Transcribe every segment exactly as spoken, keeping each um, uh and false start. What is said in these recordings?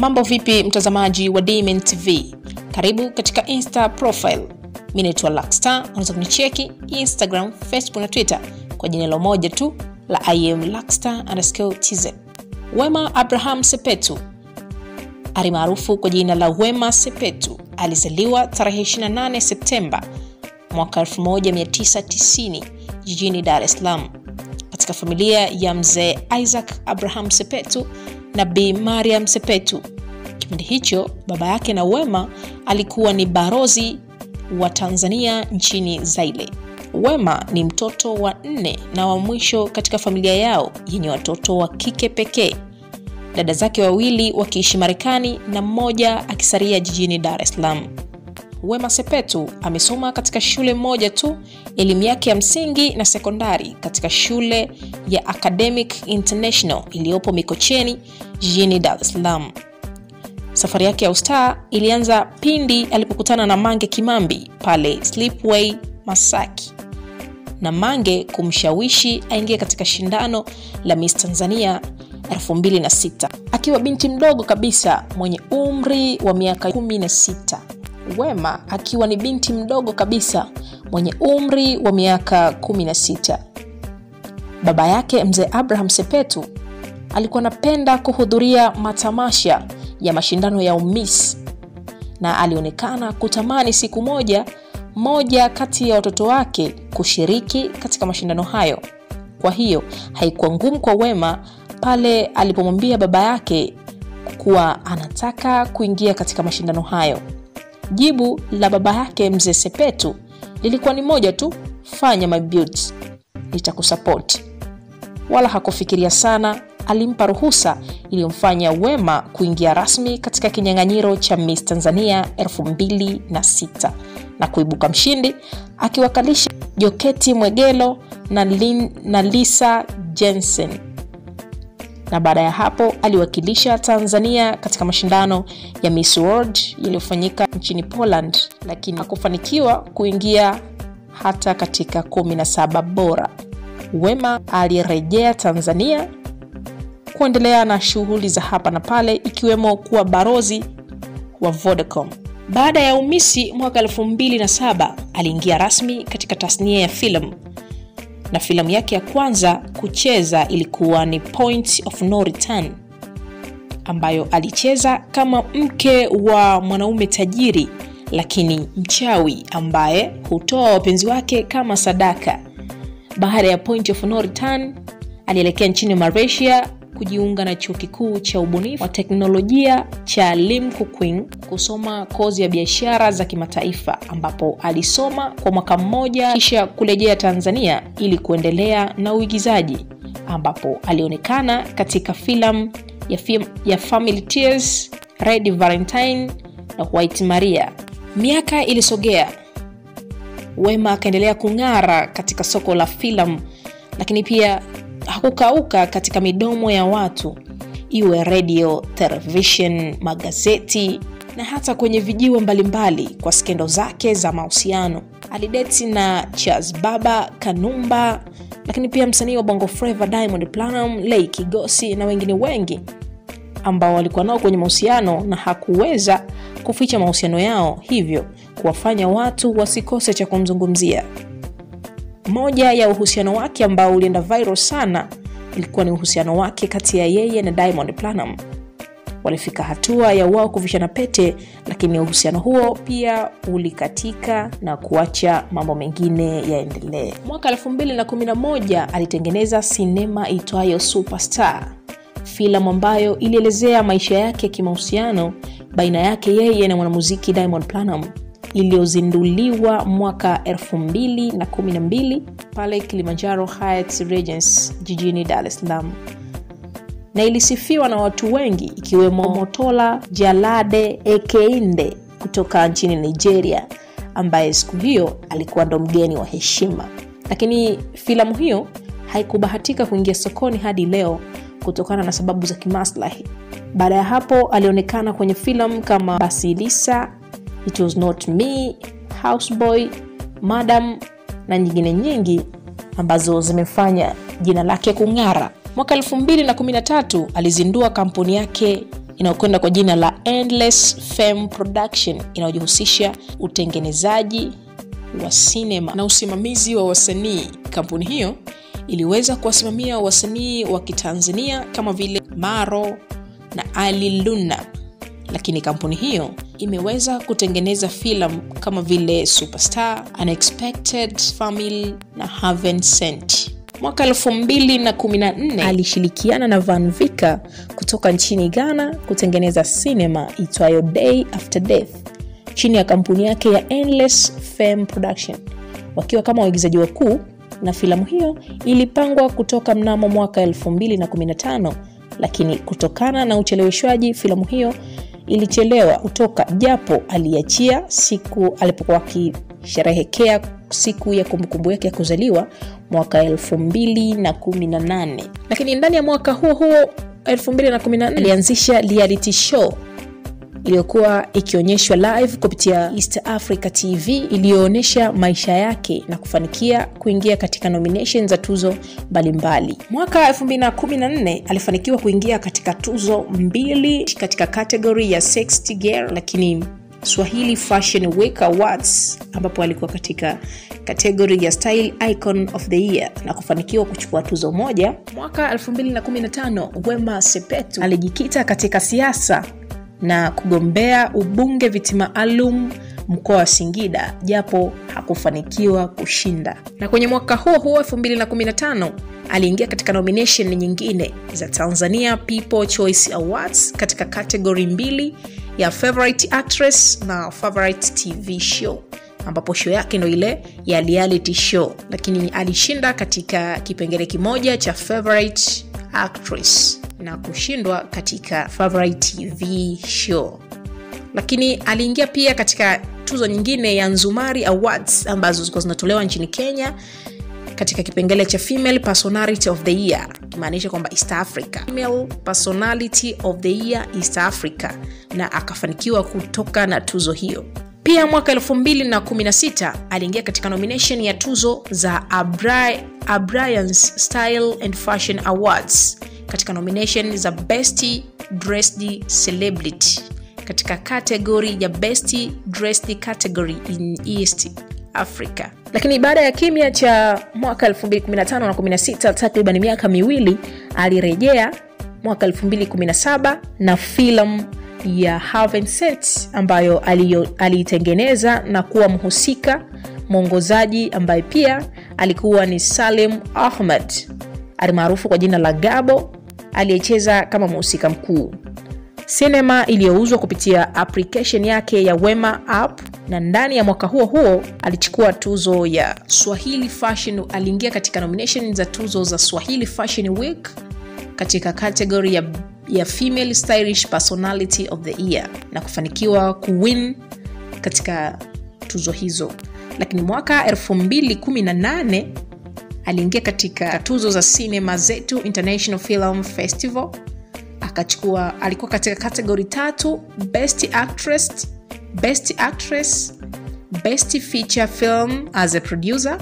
Mambo vipi mtazamaji wa D M N T V? Karibu katika Insta-Profile. Mimi naitwa Luckstar. Unaweza kunicheki Instagram, Facebook na Twitter kwa jina moja tu la I am Luckstar underscore T Z. Wema Abraham Sepetu, ari maarufu kwa jina la Wema Sepetu, alizaliwa tarehe ishirini na nane Septemba mwaka elfu moja mia tisa tisini jijini Dar es Salaam, katika familia ya mzee Isaac Abraham Sepetu na Bi Mariam Sepetu. Kipindi hicho baba yake na Wema alikuwa ni barozi wa Tanzania nchini Zaire. Wema ni mtoto wa nne na wa mwisho katika familia yao yenye watoto wa kike pekee, dada zake wawili wakiishi Marekani na mmoja akisalia jijini Dar es Salaam. Wema Sepetu amesoma katika shule moja tu elimu yake ya msingi na sekondari, katika shule ya Academic International iliyopo Mikocheni jijini Dar es Salaam. Safari yake ya ustaa ilianza pindi alipokutana na Mange Kimambi pale Slipway Masaki, na Mange kumshawishi aingie katika shindano la Miss Tanzania elfu mbili na sita akiwa binti mdogo kabisa mwenye umri wa miaka kumi na sita. Wema akiwa ni binti mdogo kabisa mwenye umri wa miaka kumi na sita. Baba yake mzee Abraham Sepetu alikuwa anapenda kuhudhuria matamasha ya mashindano ya Miss, na alionekana kutamani siku moja moja kati ya watoto wake kushiriki katika mashindano hayo. Kwa hiyo haikuwa ngumu kwa Wema pale alipomwambia baba yake kuwa anataka kuingia katika mashindano hayo. Jibu la baba yake mzee Sepetu lilikuwa ni moja tu: fanya my beauty, nitakusupport. Wala hakufikiria sana, alimpa ruhusa iliyomfanya Wema kuingia rasmi katika kinyang'anyiro cha Miss Tanzania elfu mbili na sita na kuibuka mshindi, akiwakalisha Joketi Mwegelo na, Lin, na Lisa Jensen. Na baada ya hapo aliwakilisha Tanzania katika mashindano ya Miss World yaliyofanyika nchini Poland, lakini hakufanikiwa kuingia hata katika kumi na saba bora. Wema alirejea Tanzania kuendelea na shughuli za hapa na pale, ikiwemo kuwa barozi wa Vodacom. Baada ya umisi mwaka elfu mbili na saba aliingia rasmi katika tasnia ya filamu, na filamu yake ya kwanza kucheza ilikuwa ni Point of No Return, ambayo alicheza kama mke wa mwanaume tajiri lakini mchawi ambaye hutoa wapenzi wake kama sadaka. Baada ya Point of No Return alielekea nchini Malaysia kujiunga na chuo kikuu cha ubunifu wa teknolojia cha Lim Kukwing kusoma kozi ya biashara za kimataifa, ambapo alisoma kwa mwaka mmoja kisha kurejea Tanzania ili kuendelea na uigizaji, ambapo alionekana katika filamu ya, film, ya Family Tears, Red Valentine na White Maria. Miaka ilisogea, Wema akaendelea kung'ara katika soko la filamu, lakini pia hakukauka katika midomo ya watu, iwe radio, television, magazeti na hata kwenye vijiwe mbalimbali kwa skendo zake za mahusiano. Alideti na Charles Baba Kanumba, lakini pia msanii wa Bongo Flava Diamond Platnumz, Lay Kigosi na wengine wengi ambao walikuwa nao kwenye mahusiano, na hakuweza kuficha mahusiano yao, hivyo kuwafanya watu wasikose cha kumzungumzia. Moja ya uhusiano wake ambao ulienda viral sana ilikuwa ni uhusiano wake kati ya yeye na Diamond Platnumz. Walifika hatua ya wao kuvishana pete, lakini uhusiano huo pia ulikatika na kuacha mambo mengine yaendelee. Mwaka elfu mbili na kumi na moja alitengeneza sinema itwayo Superstar, filamu ambayo ilielezea maisha yake ya kimahusiano baina yake yeye na mwanamuziki Diamond Platnumz, iliyozinduliwa mwaka elfu mbili na kumi na mbili pale Kilimanjaro Hyatt Regency jijini Dar es Salaam, na ilisifiwa na watu wengi ikiwemo Motola Jalade Ekeinde kutoka nchini Nigeria, ambaye siku hiyo alikuwa ndo mgeni wa heshima. Lakini filamu hiyo haikubahatika kuingia sokoni hadi leo kutokana na sababu za kimaslahi. Baada ya hapo alionekana kwenye filamu kama Basilisa, It Was Not Me, Houseboy, Madam na nyingine nyingi ambazo zimefanya jina lake kung'ara. Mwaka elfu mbili na kumi na tatu alizindua kampuni yake inayokwenda kwa jina la Endless Fame Production, inayojihusisha utengenezaji wa sinema na usimamizi wa wasanii. Kampuni hiyo iliweza kuwasimamia wasanii wa Kitanzania kama vile Maro na Ali Luna, lakini kampuni hiyo imeweza kutengeneza filamu kama vile Superstar, Unexpected Family na Heaven Sent. Mwaka elfu mbili na kumi na nne alishirikiana na Van Vika kutoka nchini Ghana kutengeneza sinema itwayo Day After Death chini ya kampuni yake ya Endless Fame Production, wakiwa kama waigizaji wakuu, na filamu hiyo ilipangwa kutoka mnamo mwaka elfu mbili na kumi na tano, lakini kutokana na ucheleweshwaji filamu hiyo ilichelewa kutoka, japo aliachia siku alipokuwa akisherehekea siku ya kumbukumbu yake ya kuzaliwa mwaka elfu mbili na kumi na nane. Lakini ndani ya mwaka huo huo elfu mbili na kumi na nne alianzisha reality show iliyokuwa ikionyeshwa live kupitia East Africa T V, iliyoonyesha maisha yake na kufanikia kuingia katika nominations za tuzo mbalimbali. Mwaka elfu mbili na kumi na nne alifanikiwa kuingia katika tuzo mbili katika category ya Sexy Girl, lakini Swahili Fashion Week Awards, ambapo alikuwa katika category ya Style Icon of the Year na kufanikiwa kuchukua tuzo moja. Mwaka elfu mbili na kumi na tano Wema Sepetu alijikita katika siasa na kugombea ubunge viti maalum mkoa wa Singida, japo hakufanikiwa kushinda. Na kwenye mwaka huo huo elfu mbili na kumi na tano aliingia katika nomination nyingine za Tanzania People Choice Awards katika category mbili ya Favorite Actress na Favorite T V Show, ambapo show yake ndio ile ya reality show, lakini alishinda katika kipengele kimoja cha Favorite Actress na kushindwa katika Favorite T V Show. Lakini aliingia pia katika tuzo nyingine ya Nzumari Awards ambazo zilikuwa zinatolewa nchini Kenya katika kipengele cha Female Personality of the Year, kimaanisha kwamba East Africa, Female Personality of the Year East Africa, na akafanikiwa kutoka na tuzo hiyo. Pia mwaka elfu mbili na kumi na sita aliingia katika nomination ya tuzo za Abrian's Style and Fashion Awards katika nomination za Best Dressed Celebrity katika category ya Best Dressed Category in East Africa. Lakini baada ya kimya cha mwaka elfu mbili kumi na tano na kumi na sita, takriban miaka miwili, alirejea mwaka elfu mbili kumi na saba na filamu ya Heaven Sent ambayo aliitengeneza na kuwa mhusika mwongozaji ambaye pia alikuwa ni Salim Ahmed, alimaarufu kwa jina la Gabo, aliyecheza kama mhusika mkuu. Sinema iliyouzwa kupitia application yake ya Wema app, na ndani ya mwaka huo huo alichukua tuzo ya Swahili Fashion. Aliingia katika nomination za tuzo za Swahili Fashion Week katika category ya, ya Female Stylish Personality of the Year na kufanikiwa kuwin katika tuzo hizo. Lakini mwaka elfu mbili kumi na nane aliingia katika tuzo za Cinema Zetu International Film Festival, akachukua, alikuwa katika category tatu: Best Actress, Best Actress, Best Feature Film as a Producer,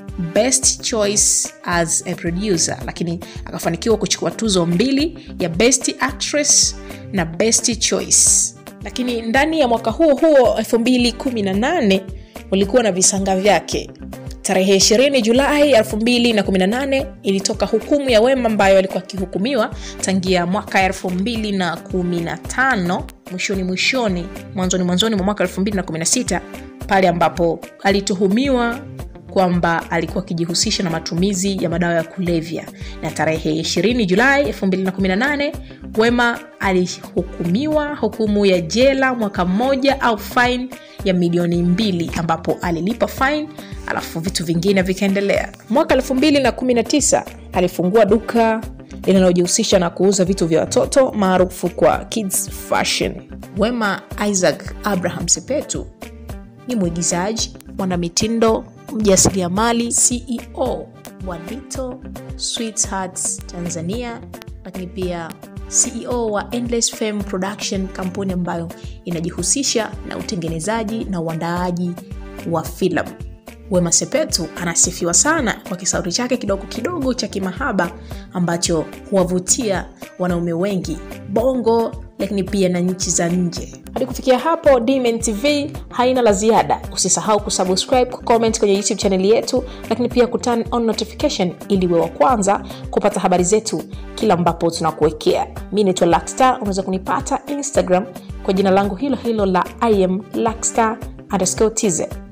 Best Choice as a Producer, lakini akafanikiwa kuchukua tuzo mbili ya Best Actress na Best Choice. Lakini ndani ya mwaka huo huo elfu mbili kumi na nane ulikuwa na visanga vyake. Tarehe ishirini Julai elfu mbili na kumi na nane ilitoka hukumu ya Wema ambayo alikuwa akihukumiwa tangia mwaka elfu mbili na kumi na tano, mwishoni mwishoni mwanzoni mwanzoni mwa mwaka elfu mbili na kumi na sita, pale ambapo alituhumiwa kwamba alikuwa akijihusisha na matumizi ya madawa ya kulevya. Na tarehe ishirini Julai elfu mbili na kumi na nane Wema alihukumiwa hukumu ya jela mwaka mmoja au fine ya milioni mbili, ambapo alilipa fine alafu vitu vingine vikaendelea. Mwaka elfu mbili na kumi na tisa alifungua duka linalojihusisha na kuuza vitu vya watoto maarufu kwa Kids Fashion. Wema Isaac Abraham Sepetu ni mwigizaji, mwanamitindo, mjasiriamali, C E O wa Little Sweethearts Tanzania, lakini pia C E O wa Endless Fame Production, kampuni ambayo inajihusisha na utengenezaji na uandaaji wa filamu. Wema Sepetu anasifiwa sana kwa kisauti chake kidogo kidogo cha kimahaba ambacho huwavutia wanaume wengi Bongo lakini pia na nchi za nje. Hadi kufikia hapo, D M N T V haina la ziada. Usisahau kusubscribe, kucomment kwenye YouTube channel yetu, lakini pia kuturn on notification ili uwe wa kwanza kupata habari zetu kila ambapo tunakuwekea. Mimi naitwa Lakstar, unaweza kunipata Instagram kwa jina langu hilo hilo la I am Lakstar underscore T Z.